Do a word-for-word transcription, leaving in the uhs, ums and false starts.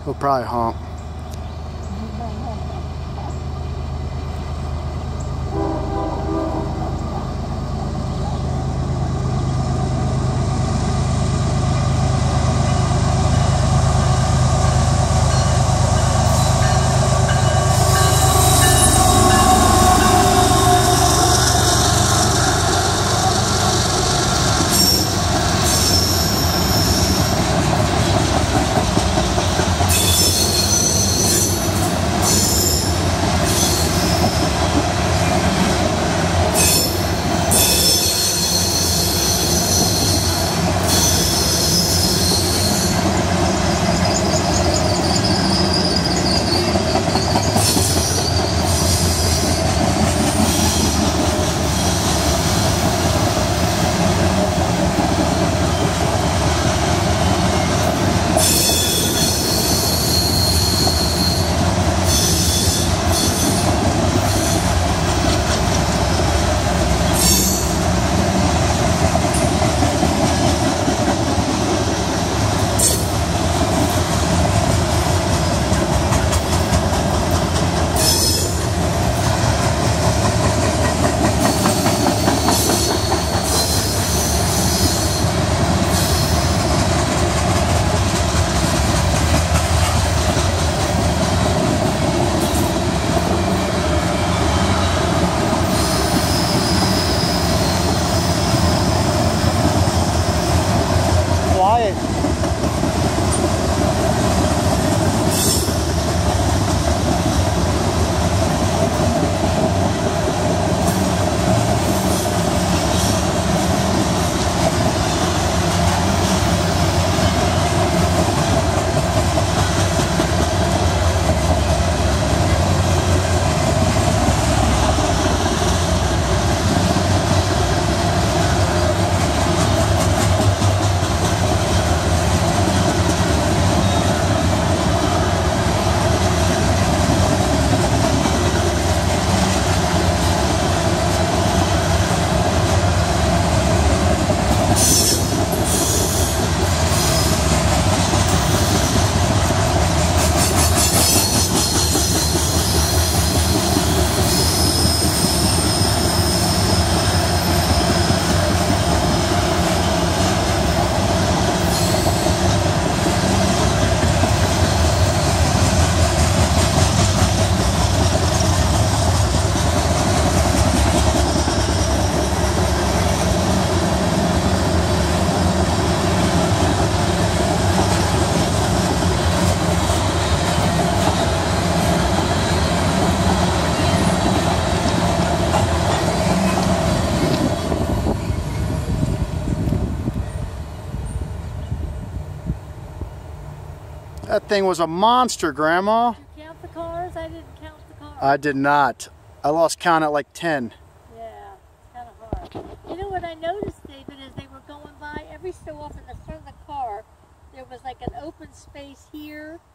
He'll probably honk. That thing was a monster, Grandma. Did you count the cars? I didn't count the cars. I did not. I lost count at like ten. Yeah, it's kind of hard. You know what I noticed, David, as they were going by, every so often the front of the car, there was like an open space here